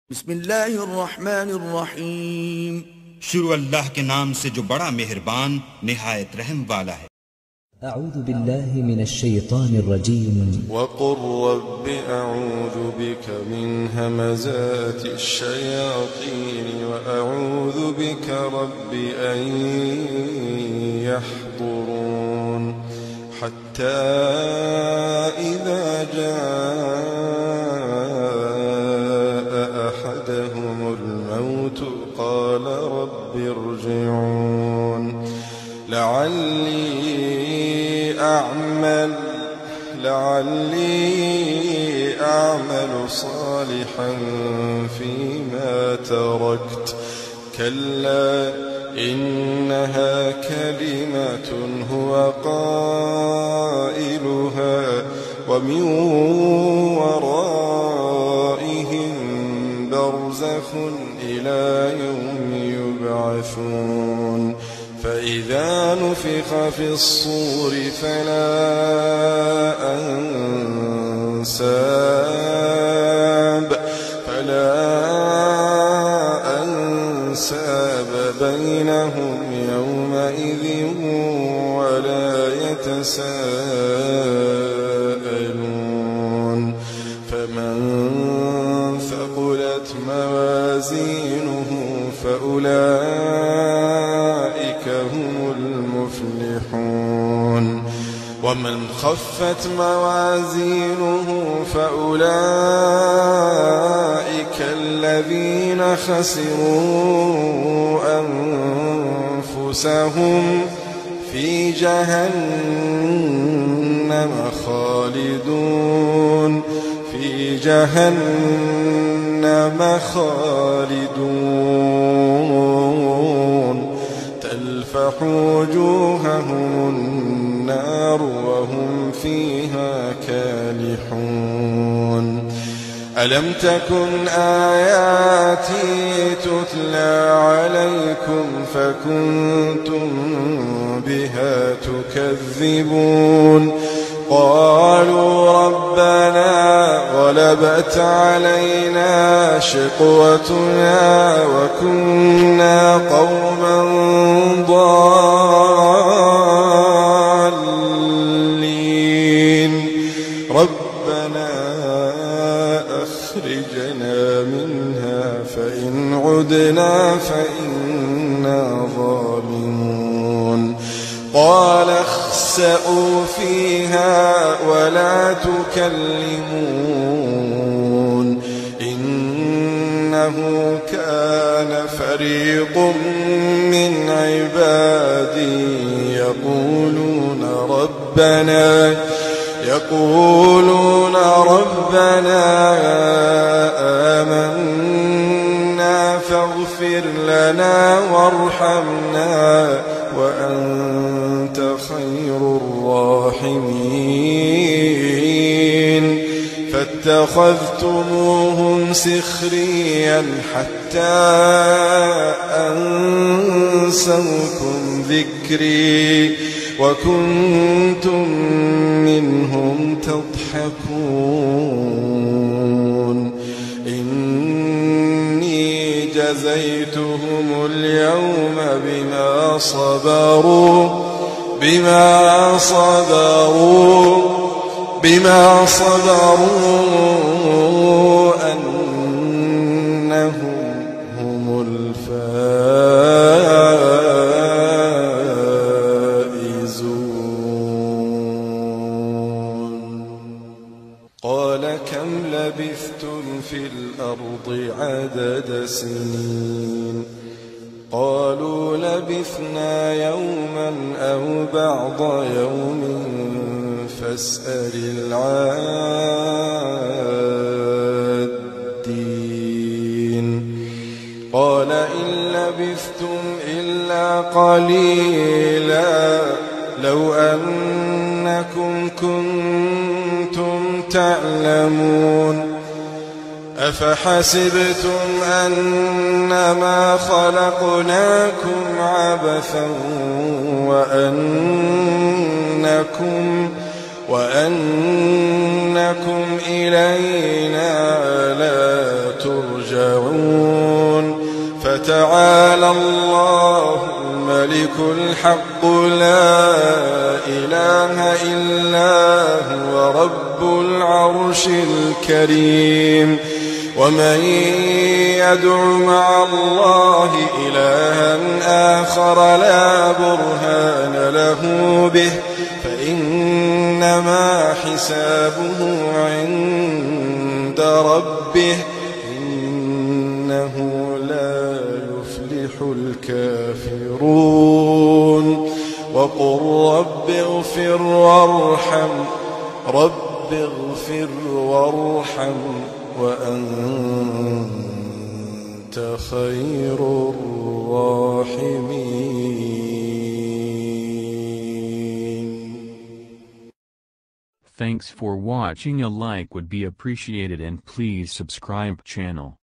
بسم الله الرحمن الرحیم. शुरू अल्लाह के नाम से जो बड़ा मेहरबान निहायत रहम वाला है। أعوذ بالله من الشيطان الرجيم. وقل رب أعوذ بك من همزات الشياطين وأعوذ بك رب أن يحضرون حتى إذا جاء أحدهم الموت قال رب ارجعون لعلي أعمل صالحا فيما تركت كلا إنها كلمة هو قائلها ومن ورائهم برزخ إلى يوم يبعثون فإذا نفخ في الصور فلا أنساب بينهم يومئذ ولا يتساءلون فمن ثقلت موازينه فأولئك هم المفلحون ومن خفت موازينه فأولئك الذين خسروا أنفسهم في جهنم خالدون تلفح وجوههم النار وهم فيها كالحون ألم تكن آياتي تتلى عليكم فكنتم بها تكذبون قالوا ربنا غلبت علينا شقوتنا وكنا قوما ضالين ربنا أخرجنا منها فإن عدنا فإنا ظالمون قال اخسئوا فيها ولا تكلمون إنه كان فريق من عبادي يقولون ربنا آمنا فاغفر لنا وارحمنا وأنت خير الراحمين فاتخذتموهم سخريا حتى أنسوكم ذكري وكنتم منهم تضحكون إني جزيتهم اليوم بما صبروا أنهم هم الفائزون قال كم لبثتم في الأرض عدد سنين قالوا لبثنا يوما أو بعض يوم فاسأل العادين قال إن لبثتم إلا قليلا لو أنكم كنتم تعلمون أفحسبتم أنما خلقناكم عبثا وأنكم إلينا لا ترجعون فتعالى الله الملك الحق لا إله إلا هو رب العرش الكريم ومن يدع مع الله إلها آخر لا برهان له به فإنما حسابه عند ربه إنه لا يفلح الكافرون وقل رب اغفر وارحم وأنت خير الراحمين. Thanks for watching. A like would be appreciated and please subscribe channel.